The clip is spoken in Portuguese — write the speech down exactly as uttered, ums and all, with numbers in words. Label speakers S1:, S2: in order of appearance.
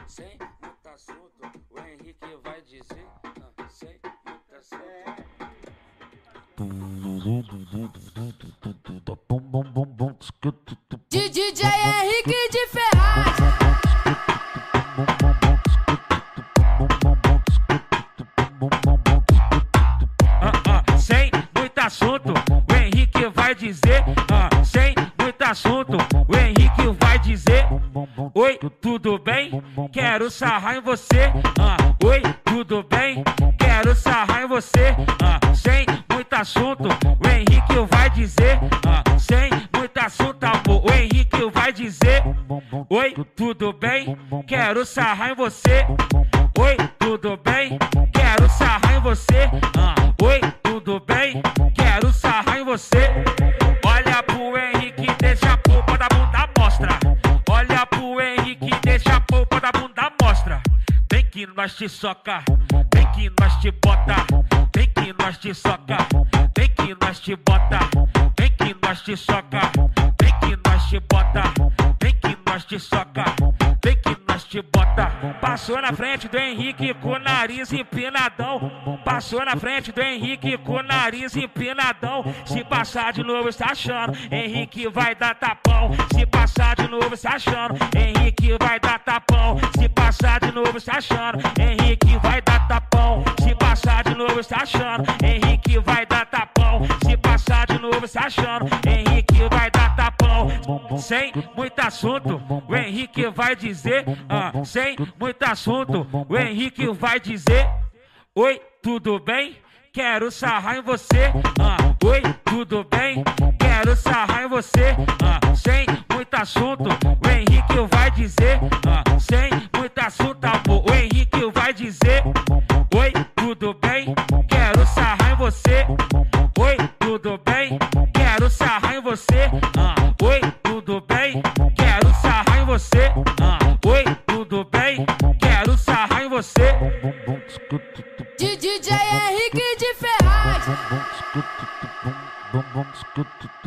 S1: sem muito assunto, o Henrique vai dizer, ah, sem muito assunto.
S2: De D J Henrique de Ferraz.
S1: Ah, ah, sem muito assunto, o Henrique vai dizer, ah, sem muito assunto, o Henrique vai dizer. Oi, tudo bem? Quero sarrar em você. Ah, oi, tudo bem? Quero sarrar em você. Ah, sem muito assunto, o Henrique vai dizer. Ah, sem muito assunto, amor, o Henrique vai dizer. Oi, tudo bem? Quero sarrar em você. Oi, tudo bem? Quero sarrar em você. Ah, oi, tudo bem? Quero sarrar em você. Olha pro Henrique, deixa a polpa da bunda mostra. Olha pro Henrique, deixa a polpa da bunda mostra. Vem que nós te soca, vem que nós te bota. Vem que nós te soca, vem que nós te bota. Vem que nós te soca, vem que nós te bota. Vem que nós te soca, vem que nós te bota. Passou na frente do Henrique com o nariz empinadão. Passou na frente do Henrique com o nariz empinadão. Se passar de novo está achando, Henrique vai dar tapão. Se passar de novo está achando, Henrique vai dar tapão. Se passar de novo está achando, Henrique vai dar tapão. Se passar de novo está achando, Henrique vai dar tapão. Se passar de novo está achando, Henrique vai dar tapão. Sem muito assunto, o Henrique vai dizer. Ah, sem muito assunto, o Henrique vai dizer. Oi, tudo bem? Quero sarrar em você. Ah, oi, tudo bem? Quero sarrar em você. Ah, sem muito assunto, o Henrique vai dizer. Ah, sem muito assunto, amor, o Henrique vai dizer. Oi, tudo bem? Quero sarrar em você. Oi, tudo bem? Quero sarrar em você. Ah, oi, tudo bem? Quero sarrar em você. Ah, oi, tudo bem? Quero sarrar em você.
S2: De D J Henrique de Ferraz.